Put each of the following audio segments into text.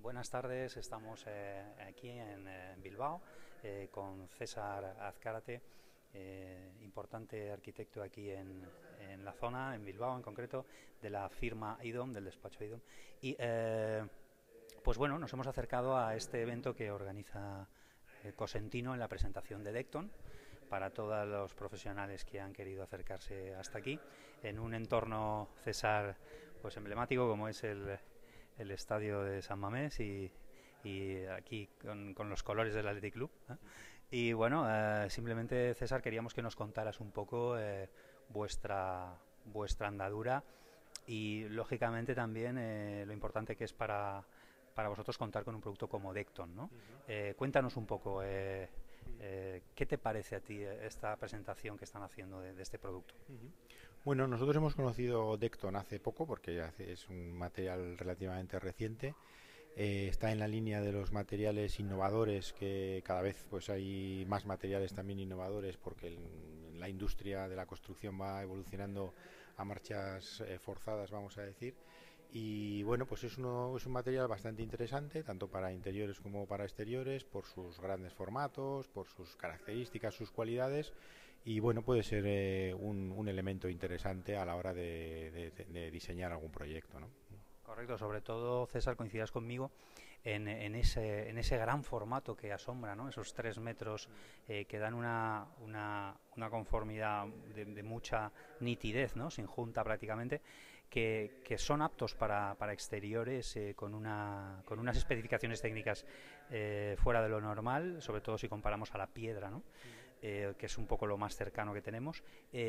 Buenas tardes, estamos aquí en Bilbao con César Azcárate, importante arquitecto aquí en la zona, en Bilbao en concreto, de la firma IDOM, del despacho IDOM. Y pues bueno, nos hemos acercado a este evento que organiza Cosentino en la presentación de Decton para todos los profesionales que han querido acercarse hasta aquí, en un entorno, César, pues emblemático como es el estadio de San Mamés y aquí con los colores del Athletic Club, ¿eh? Y bueno, simplemente, César, queríamos que nos contaras un poco vuestra andadura y lógicamente también lo importante que es para vosotros contar con un producto como Decton, ¿no? Cuéntanos un poco qué te parece a ti esta presentación que están haciendo de este producto. Bueno, nosotros hemos conocido Decton hace poco porque es un material relativamente reciente. Está en la línea de los materiales innovadores, que cada vez pues hay más materiales también innovadores porque la industria de la construcción va evolucionando a marchas forzadas, vamos a decir. Y bueno, pues es un material bastante interesante, tanto para interiores como para exteriores, por sus grandes formatos, por sus características, sus cualidades. Y bueno, puede ser un elemento interesante a la hora de diseñar algún proyecto, ¿no? Correcto, sobre todo, César, coincidirás conmigo en ese gran formato que asombra, ¿no? Esos 3 metros que dan una conformidad de mucha nitidez, ¿no? Sin junta prácticamente, que son aptos para exteriores con unas especificaciones técnicas fuera de lo normal, sobre todo si comparamos a la piedra, ¿no? Que es un poco lo más cercano que tenemos.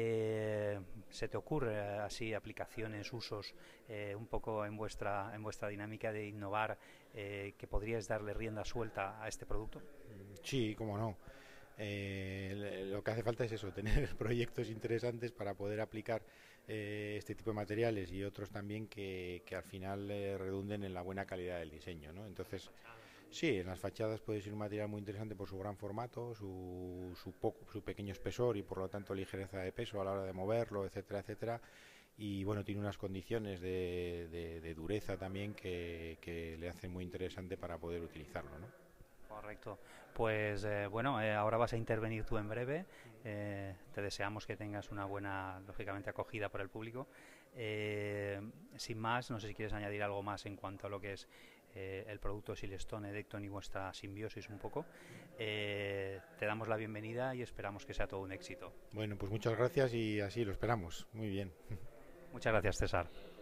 ¿Se te ocurre así aplicaciones, usos un poco en vuestra dinámica de innovar que podríais darle rienda suelta a este producto? Sí, cómo no. Lo que hace falta es eso, tener proyectos interesantes para poder aplicar este tipo de materiales y otros también que al final redunden en la buena calidad del diseño, ¿no? Entonces, sí, en las fachadas puede ser un material muy interesante por su gran formato, su pequeño espesor y por lo tanto ligereza de peso a la hora de moverlo, etcétera, etcétera. Y bueno, tiene unas condiciones de dureza también que le hacen muy interesante para poder utilizarlo, ¿no? Correcto. Pues bueno, ahora vas a intervenir tú en breve. Te deseamos que tengas una buena, lógicamente, acogida por el público. Eh, Sin más, no sé si quieres añadir algo más en cuanto a lo que es el producto Silestone, Decton y vuestra simbiosis un poco. Te damos la bienvenida y esperamos que sea todo un éxito. Bueno, pues muchas gracias y así lo esperamos. Muy bien. Muchas gracias, César.